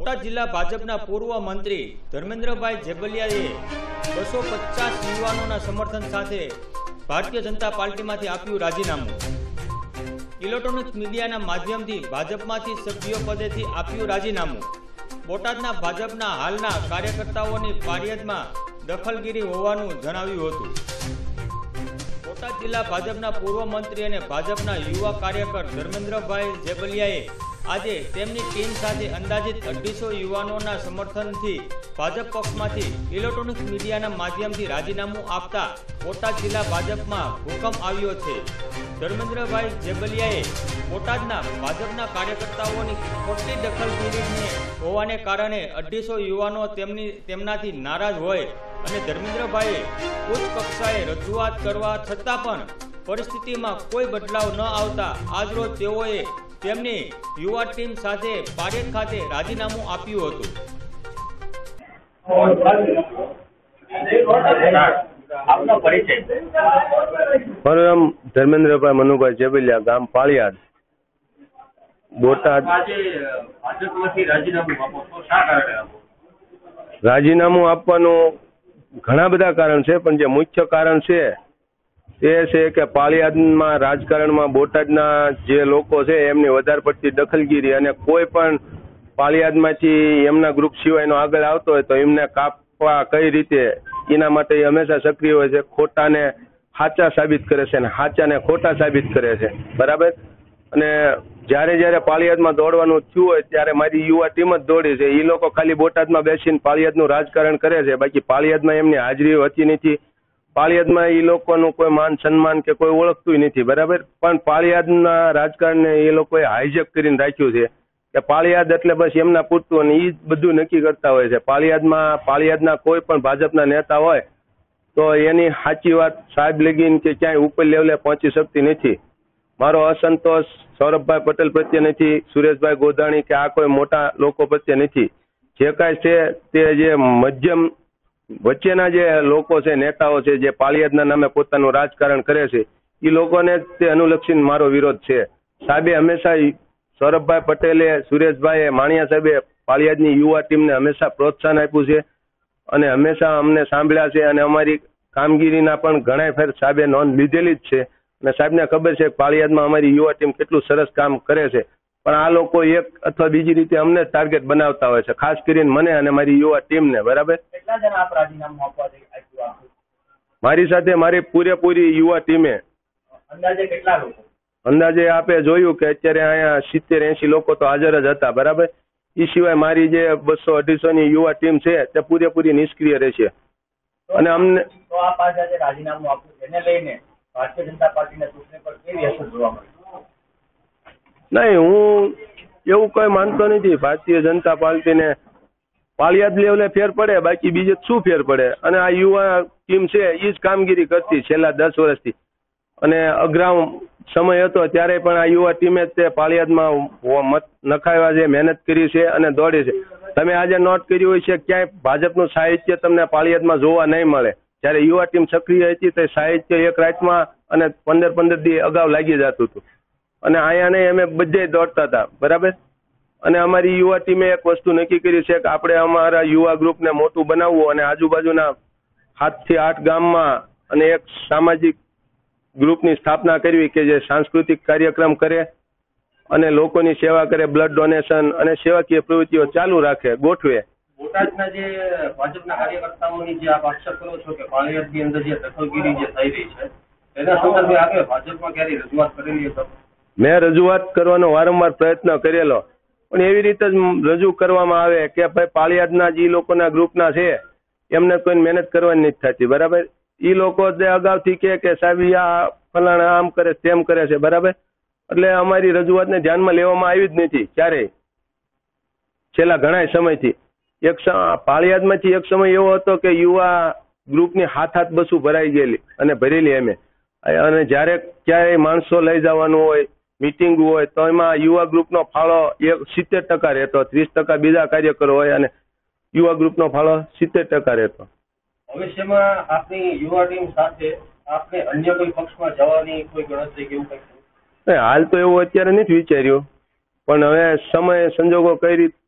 બોટાદ જિલ્લા ભાજપના પૂર્વ મંત્રી ધર્મેન્દ્રભાઈ જેબલિયાએ 250 યુવાનોના સમર્થન સાથે ભારતીય જનતા પાર્ટીમાંથી આપ્યું રાજીનામું। ઇલેક્ટ્રોનિક મીડિયાના માધ્યમથી ભાજપમાંથી સભ્ય પદેથી આપ્યું રાજીનામું। બોટાદના ભાજપના હાલના કાર્યકર્તાઓની ફરિયાદમાં દખલગીરી હોવાનું જણાવ્યું હતું। બોટાદ જિલ્લા ભાજપના પૂર્વ મંત્રી અને ભાજપના યુવા કાર્યકર ધર્મેન્દ્રભાઈ જેબલિયાએ આજે તેમની ટીમ સાથે અંદાજિત 250 યુવાનોના સમર્થનથી ભાજપ પક્ષમાંથી ઇલેક્ટ્રોનિક મીડિયાના માધ્યમથી રાજીનામું આપતા બોટાદ જિલ્લા ભાજપમાં હુકમ આવ્યો છે। ધર્મેન્દ્રભાઈ જેબલિયાએ બોટાદના ભાજપના કાર્યકર્તાઓની ખોટી દખલગીરીને હોવાને કારણે 250 યુવાનો તેમનાથી નારાજ હોય અને ધર્મેન્દ્રભાઈએ ઉચ્ચ કક્ષાએ રજૂઆત કરવા છતાં પણ પરિસ્થિતિમાં કોઈ બદલાવ ન આવતા આજરોજ તેઓએ તેમની યુવા ટીમ સાથે પારેખ ખાતે રાજીનામું આપ્યું હતું। મારું નામ ધર્મેન્દ્રભાઈ મનુભાઈ જેબલિયા, ગામ પાળિયાદ, બોટાદ। રાજીનામું આપવાનું ઘણા બધા કારણ છે, પણ જે મુખ્ય કારણ છે એ છે કે પાળિયાદમાં રાજકારણમાં બોટાદના જે લોકો છે એમની વધારે પડતી દખલગીરી અને કોઈ પણ પાળિયાદમાંથી એમના ગ્રુપ સિવાયનો આગળ આવતો હોય તો એમને કાપવા કઈ રીતે, એના માટે એ હંમેશા સક્રિય હોય છે। ખોટાને સાચા સાબિત કરે છે અને સાચાને ખોટા સાબિત કરે છે, બરાબર। અને જ્યારે પાળિયાદમાં દોડવાનું થયું હોય ત્યારે મારી યુવા ટીમ જ દોડી છે। એ લોકો ખાલી બોટાદમાં બેસીને પાળિયાદનું રાજકારણ કરે છે, બાકી પાળિયાદમાં એમની હાજરી હોતી નથી। પાળિયાદમાં એ લોકોનું કોઈ માન સન્માન કે કોઈ ઓળખતું નથી, બરાબર। પણ પાળિયાદના રાજકારણને એ લોકોએ હાઈજેક કરીને રાખ્યું છે કે પાળિયાદ એટલે બસ એમના પૂરતું, અને એ જ બધું નક્કી કરતા હોય છે। પાળિયાદના કોઈ પણ ભાજપના નેતા હોય તો એની સાચી વાત સાહેબ લગીન કે ક્યાંય ઉપર લેવલે પહોંચી શકતી નથી। મારો અસંતોષ સૌરભભાઈ પટેલ પ્રત્યે નથી, સુરેશભાઈ ગોધાણી કે આ કોઈ મોટા લોકો પ્રત્યે નથી। જે કાંઈ છે તે જે મધ્યમ વચ્ચેના જે લોકો છે, નેતાઓ છે, જે પાળિયાદના નામે પોતાનું રાજકારણ કરે છે, એ લોકોને તે અનુલક્ષીને મારો વિરોધ છે। સાહેબે હંમેશા સૌરભભાઈ પટેલે, સુરેશભાઈએ, માણિયા સાહેબે પાળિયાદની યુવા ટીમને હંમેશા પ્રોત્સાહન આપ્યું છે અને હંમેશા અમને સાંભળ્યા છે અને અમારી કામગીરીના પણ ઘણા ફેર સાહેબે નોંધ લીધેલી જ છે અને સાહેબને ખબર છે કે પાળિયાદમાં અમારી યુવા ટીમ કેટલું સરસ કામ કરે છે। પણ આ લોકો એક અથવા બીજી રીતે અમને ટાર્ગેટ બનાવતા હોય છે, ખાસ કરીને મને અને મારી યુવા ટીમને, બરાબર। મારી સાથે મારી પૂરેપૂરી યુવા ટીમે અંદાજે કેટલા લોકો? અંદાજે આપે જોયું કે અત્યારે અહીંયા 70-80 લોકો તો હાજર જ હતા, બરાબર। એ સિવાય મારી જે 200-250 ની યુવા ટીમ છે તે પૂરેપૂરી નિષ્ક્રિય રહેશે। અને અમને તો આ આજે રાજીનામું આપ્યું, જેને લઈને ભારતીય જનતા પાર્ટીના ચૂંટણી પર કેવી અસર જોવા મળી? નહીં, હું એવું કોઈ માનતો નથી। ભારતીય જનતા પાર્ટીને પાળિયાદ લેવલે ફેર પડે, બાકી બીજે શું ફેર પડે? અને આ યુવા ટીમ છે એ જ કામગીરી કરતી છેલ્લા 10 વર્ષથી, અને અગ્રામ સમય હતો ત્યારે પણ આ યુવા ટીમે તે પાળિયાદમાં મત નખાવ્યા છે, મહેનત કરી છે અને દોડી છે। તમે આજે નોટ કર્યું હોય છે ક્યાંય ભાજપનું સાહિત્ય તમને પાળિયાદમાં જોવા નહીં મળે। જ્યારે યુવા ટીમ સક્રિય હતી તે સાહિત્ય એક રાતમાં અને 15 દી અગાઉ લાગી જતું હતું, અને અહીંયા નહીં અમે બધે દોડતા હતા, બરાબર। અને અમારી યુવા ટીમે એક વસ્તુ નક્કી કરી છે કે આપણે અમારા યુવા ગ્રુપને મોટું બનાવવું અને આજુબાજુના 7 થી 8 ગામમાં અને એક સામાજિક ગ્રુપની સ્થાપના કરવી કે જે સાંસ્કૃતિક કાર્યક્રમ કરે અને લોકોની સેવા કરે, બ્લડ ડોનેશન અને સેવાકીય પ્રવૃત્તિઓ ચાલુ રાખે, ગોઠવે। બોટાદના જે ભાજપના કાર્યકર્તાઓની જે આપ આક્ષેપ કરો છો કે પાળિયાદની અંદર જે દખલગીરી જે થઈ રહી છે તેના સંદર્ભે આપણે ભાજપમાં ક્યારે રજૂઆત કરેલી હતી? મેં રજૂઆત કરવાનો વારંવાર પ્રયત્ન કરેલો, પણ એવી રીતે જ રજૂ કરવામાં આવે કે ભાઈ પાળિયાદના જે લોકોના ગ્રુપના છે એમને કોઈ મહેનત કરવાની નથી થતી, બરાબર। એ લોકો જે અગાઉથી કે સાહેબ આ ફલાણા આમ કરે તેમ કરે છે, બરાબર। એટલે અમારી રજૂઆતને ધ્યાનમાં લેવામાં આવી જ નથી ક્યારેય છેલ્લા ઘણા સમયથી। પાળિયાદમાંથી એક સમય એવો હતો કે યુવા ગ્રુપની હાથ બસું ભરાઈ ગયેલી અને ભરેલી અમે, અને જ્યારે ક્યાંય માણસો લઈ જવાનું હોય, મીટિંગ હોય તો એમાં યુવા ગ્રુપનો ફાળો 70% રહેતો, 30% બીજા કાર્યકરો હોય અને યુવા ગ્રુપનો ફાળો 70% રહેતો। ભવિષ્યમાં આપની યુવા ટીમ સાથે આપને અન્ય કોઈ પક્ષમાં જવાની કોઈ ગણતરી કે એવું કંઈક? હાલ તો એવું અત્યારે નથી વિચાર્યું, પણ હવે સમય સંજોગો કઈ રીતે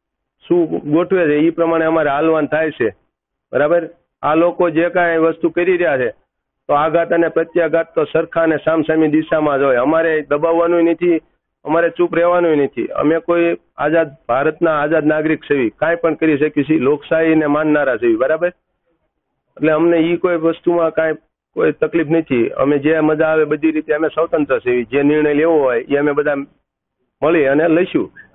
શું ગોઠવે છે એ પ્રમાણે અમારે હાલવાન થાય છે. બરાબર. આ લોકો જે કાંઈ વસ્તુ કરી રહ્યા છે તો આઘાત અને પ્રત્યાઘાત તો સરખા અને સામસામી દિશામાં જ હોય. અમારે દબાવવાનું નથી, અમારે ચૂપ રહેવાનું નથી. અમે કોઈ ભારતના આઝાદ નાગરિક સેવી કાંઈ પણ કરી શકીએ છીએ, લોકશાહીને માનનારા સેવી. બરાબર. એટલે અમને એ કોઈ વસ્તુમાં કાંઈ કોઈ તકલીફ નથી. અમે જે મજા આવે બધી રીતે અમે સ્વતંત્ર સેવી. જે નિર્ણય લેવો હોય એ અમે બધા મળી અને લઈશું.